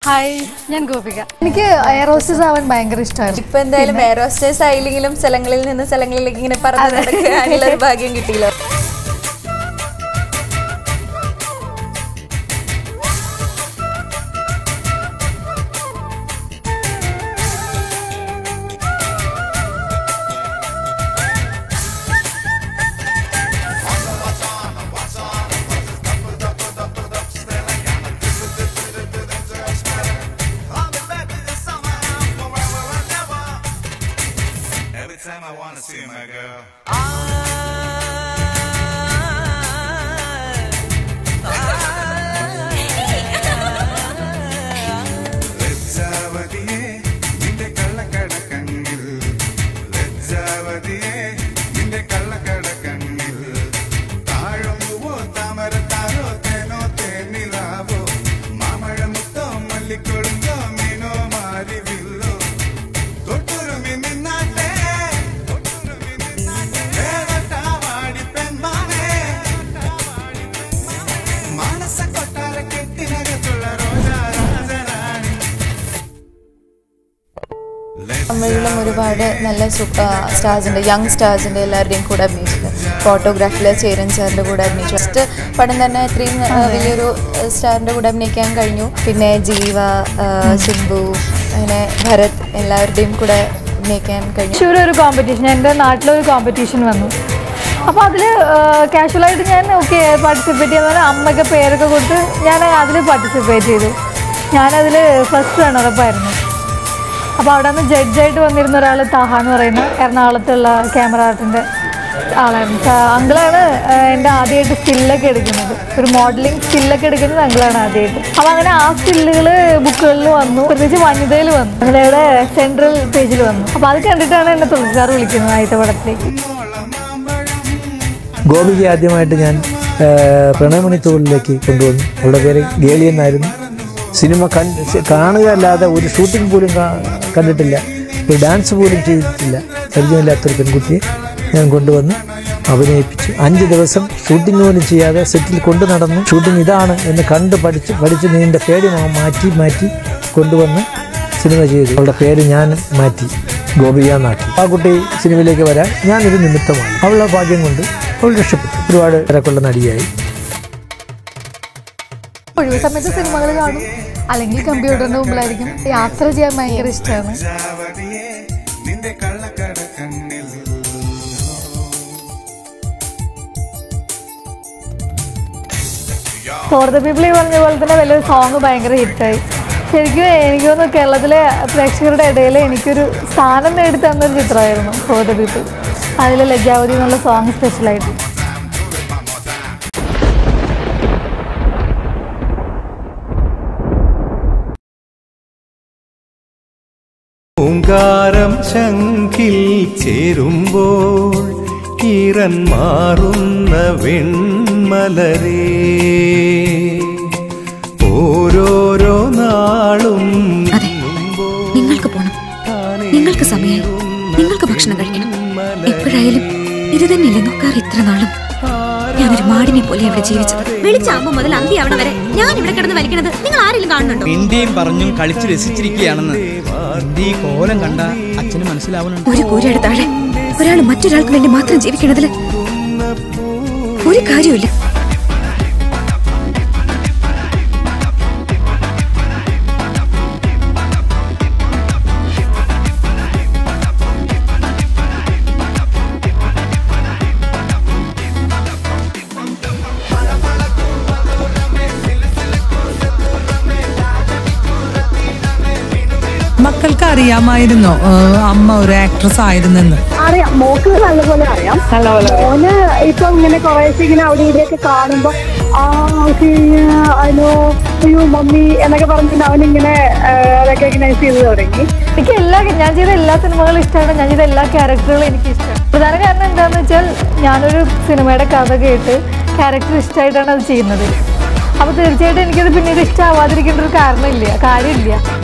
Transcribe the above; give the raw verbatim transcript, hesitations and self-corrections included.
Hi, ഞാൻ ഗോപിക. എനിക്ക് air hostess ആവാൻ ഭയങ്കര ഇഷ്ടമായിരുന്നു. ഇപ്പൊ എന്തായാലും എയർ ഹോസ്റ്റസ് ആയില്ലെങ്കിലും സ്ഥലങ്ങളിൽ നിന്ന് സ്ഥലങ്ങളിലേക്ക് ഇങ്ങനെ പറഞ്ഞു നടക്കാനുള്ള ഭാഗ്യം കിട്ടിയല്ലോ. Time I wanna see my girl. Lejjavadiye ninde kalla kadakannil Lejjavadiye ninde kalla kadakannil Taazhuvo tamarataro teno tenilavo Mamalamutto mallikodungo mino marivillo Thotturumi ninnatte തമിഴിലും ഒരുപാട് നല്ല സ്റ്റാർസിൻ്റെ യങ് സ്റ്റാർസിൻ്റെ എല്ലാവരുടെയും കൂടെ അഭിനയിച്ചിട്ടുണ്ട്. ഫോട്ടോഗ്രാഫിലെ ചേരൻ സാറിൻ്റെ കൂടെ അഭിനയിച്ചു. ഫസ്റ്റ് പടം തന്നെ ഇത്രയും വലിയൊരു സ്റ്റാറിൻ്റെ കൂടെ അഭിനയിക്കാൻ കഴിഞ്ഞു. പിന്നെ ജീവ, സിംബു, അങ്ങനെ ഭരത് എല്ലാവരുടെയും കൂടെ അഭിനയിക്കാൻ കഴിഞ്ഞു. തൃശ്ശൂർ ഒരു കോമ്പറ്റീഷൻ, എൻ്റെ നാട്ടിലൊരു കോമ്പറ്റീഷൻ വന്നു. അപ്പോൾ അതിൽ കാഷ്വലായിട്ട് ഞാൻ ഓക്കെ പാർട്ടിസിപ്പേറ്റ് ചെയ്യാൻ പറഞ്ഞാൽ അമ്മയ്ക്ക് പേരൊക്കെ കൊടുത്ത് ഞാൻ അതിൽ പാർട്ടിസിപ്പേറ്റ് ചെയ്തു. ഞാനതിൽ ഫസ്റ്റ് റണ്ണറപ്പായിരുന്നു. അപ്പോൾ അവിടെ നിന്ന് ജഡ്ജായിട്ട് വന്നിരുന്ന ഒരാൾ താഹ എന്ന് പറയുന്ന എറണാകുളത്തുള്ള ക്യാമറ ആർട്ടിൻ്റെ ആളായിരുന്നു. അങ്കിളാണ് എൻ്റെ ആദ്യമായിട്ട് സ്കില്ലൊക്കെ എടുക്കുന്നത്, ഒരു മോഡലിംഗ് സ്കില്ലൊക്കെ എടുക്കുന്നത് അങ്കിളാണ് ആദ്യമായിട്ട്. അപ്പോൾ അങ്ങനെ ആ സ്കില്ലുകൾ ബുക്കുകളിൽ വന്നു, പ്രത്യേകിച്ച് വനിതയിൽ വന്നു, വനിതയുടെ സെൻട്രൽ പേജിൽ വന്നു. അപ്പോൾ അത് കണ്ടിട്ടാണ് എന്നെ തുളസിസാർ വിളിക്കുന്നത് ആദ്യത്തെ പടത്തിലേക്ക്. ഗോപിക്ക് ആദ്യമായിട്ട് ഞാൻ പ്രണയമണി തോളിലേക്ക് കൊണ്ടുവന്നു. അവളുടെ പേര് ഗേളി എന്നായിരുന്നു. സിനിമ കണ്ട് കാണുക അല്ലാതെ ഒരു ഷൂട്ടിംഗ് പോലും കണ്ടിട്ടില്ല, ഒരു ഡാൻസ് പോലും ചെയ്തിട്ടില്ല. പരിചയമില്ലാത്തൊരു പെൺകുട്ടിയെ ഞാൻ കൊണ്ടുവന്ന് അഭിനയിപ്പിച്ചു. അഞ്ച് ദിവസം ഷൂട്ടിംഗ് പോലും ചെയ്യാതെ സെറ്റിൽ കൊണ്ടു നടന്നു. ഷൂട്ടിംഗ് ഇതാണ് എന്ന് കണ്ട് പഠിച്ച് പഠിച്ച് നീണ്ട പേര് മാറ്റി മാറ്റി കൊണ്ടുവന്ന് സിനിമ ചെയ്തു. അവളുടെ പേര് ഞാൻ മാറ്റി, ഗോപിക എന്നാക്കി. ആ കുട്ടി സിനിമയിലേക്ക് വരാൻ ഞാനൊരു നിമിത്തമാണ്. അവളുടെ ഭാഗ്യം കൊണ്ട് അവൾ രക്ഷപ്പെട്ടു. ഒരുപാട് തിരക്കുള്ള നടിയായി. ഒഴിവ് സമയത്ത് സിനിമകൾ കാണും, അല്ലെങ്കിൽ കമ്പ്യൂട്ടറിൻ്റെ മുമ്പിലായിരിക്കും. യാത്ര ചെയ്യാൻ ഭയങ്കര ഇഷ്ടമാണ്. ഫോർ ദ പീപ്പിൾ ഈ പറഞ്ഞ പോലെ തന്നെ വലിയൊരു സോങ് ഭയങ്കര ഹിറ്റായി. ശരിക്കും എനിക്ക് തോന്നുന്നു കേരളത്തിലെ പ്രേക്ഷകരുടെ ഇടയിൽ എനിക്കൊരു സ്ഥാനം നേടി തന്നൊരു ചിത്രമായിരുന്നു ഫോർ ദ പീപ്പിൾ. അതിൽ ലജ്ജാവതി എന്നുള്ള സോങ് സ്പെഷ്യലായിട്ട്. ഓങ്കാരം ശംഖിൽ ചേരുമ്പോൾ ഈറൻ മാറുന്ന വെൺമലരേ, ഓരോരോ നാളും നിങ്ങൾക്ക് പോണം, നിങ്ങൾക്ക് സമയം, നിങ്ങൾക്ക് ഭക്ഷണം കഴിക്കണം. എപ്പോഴായാലും ഇത് തന്നെയല്ലേ നോക്കാറ് ഇത്ര നാളും. ഞാനൊരു മാടിനെ പോലെ ഇവിടെ ജീവിച്ചത്. വെളിച്ചാകുമ്പോ മുതൽ അന്തി അവിടെ വരെ ഞാൻ ഇവിടെ കിടന്ന് വലിക്കണത് നിങ്ങൾ ആരെങ്കിലും കാണുന്നുണ്ടോ? ഇന്ത്യയും പറഞ്ഞും കളിച്ച് രസിച്ചിരിക്കുകയാണെന്ന് ഈ കോലം കണ്ട അച്ഛന് മനസ്സിലാവുന്നുണ്ട്. ഒരു കൂരയുടെ താഴെ ഒരാൾ മറ്റൊരാൾക്ക് വേണ്ടി മാത്രം ജീവിക്കണതില് ഒരു കാര്യമില്ല. മക്കൾക്ക് അറിയാമായിരുന്നോ അമ്മ ഒരു ആക്ട്രസ് ആയിരുന്നെന്ന്? അറിയാം, മോക്ക് നല്ലപോലെ അറിയാം. മോന് ഇപ്പൊ ഇങ്ങനെ കുറേശ്ശെ ഇങ്ങനെ അവിടെ ഇവിടെയൊക്കെ കാണുമ്പോ ആ അയ്യോ അയ്യോ മമ്മി എന്നൊക്കെ പറഞ്ഞിട്ട് അവനിങ്ങനെ റെക്കഗ്നൈസ് ചെയ്ത് തുടങ്ങി. എനിക്ക് എല്ലാ ഞാൻ ചെയ്ത എല്ലാ സിനിമകളും ഇഷ്ടമാണ്, ഞാൻ ചെയ്ത എല്ലാ ക്യാരക്ടറുകളും എനിക്ക് ഇഷ്ടമാണ്. പ്രധാന കാരണം എന്താണെന്ന് വെച്ചാൽ ഞാനൊരു സിനിമയുടെ കഥ കേട്ട് ക്യാരക്ടർ ഇഷ്ടമായിട്ടാണ് അത് ചെയ്യുന്നത്. അപ്പോൾ തീർച്ചയായിട്ടും എനിക്കത് പിന്നീട് ഇഷ്ടമാവാതിരിക്കേണ്ട ഒരു കാരണമില്ല കാര്യമില്ല.